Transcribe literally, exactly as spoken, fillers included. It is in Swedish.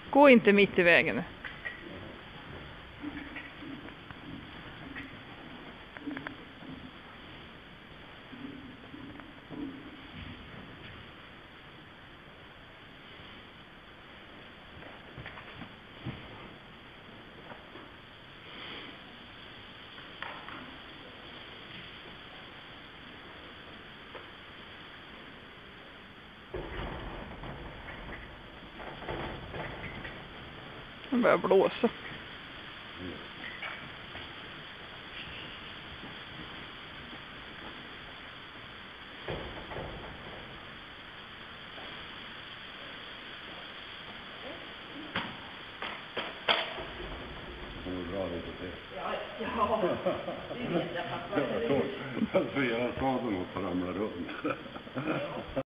Gå inte mitt i vägen. Det börjar blåsa. Ja, ja, det vet jag. Jag såg att fyra staden och ramlade runt.